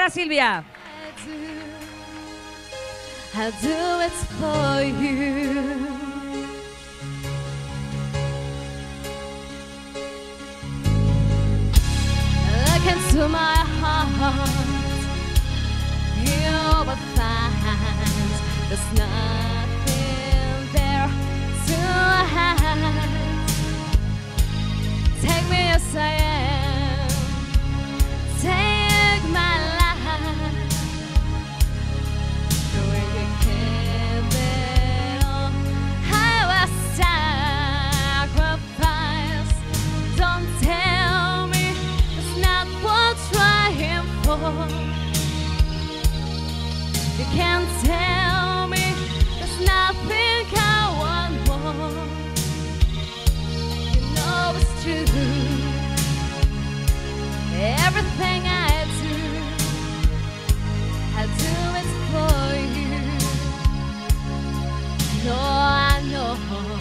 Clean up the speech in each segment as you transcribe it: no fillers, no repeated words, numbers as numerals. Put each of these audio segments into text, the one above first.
para Silvia. I'll do it for you. Look into my heart, you will find there's nothing there to hide. Take me as I am, take my life. The way you give it all, I will sacrifice. Don't tell me it's not worth trying for. You can't tell me there's nothing I want more. You know it's true. Everything I do it for you. No, I know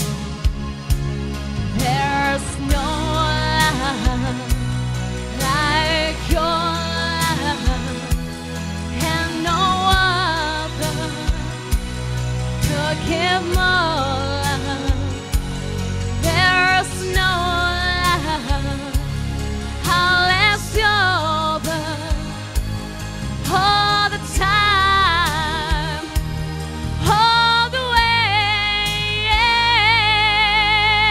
there's no love like your love, and no other could give more love. There's no love unless you're burn all the time, all the way, yeah.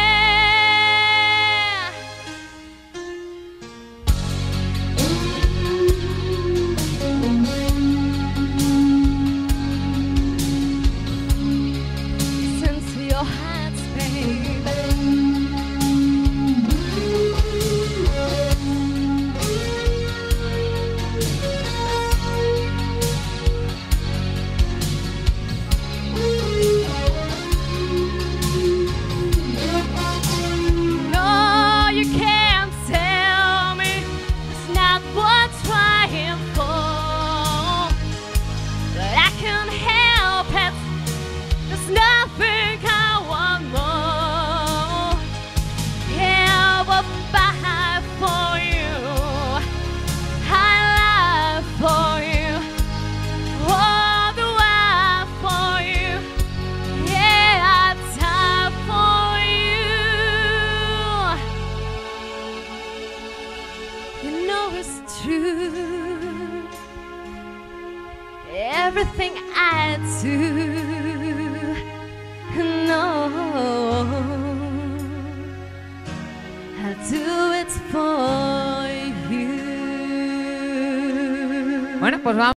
Listen to your hands, baby. No, you can't tell me it's not worth trying for, but I can't help it. There's nothing I want more. Yeah, I will fight for you. I live for you. All the way for you. Yeah, I die for you. You know it's true. Everything I do, no, I do it for you. Bueno, pues vamos.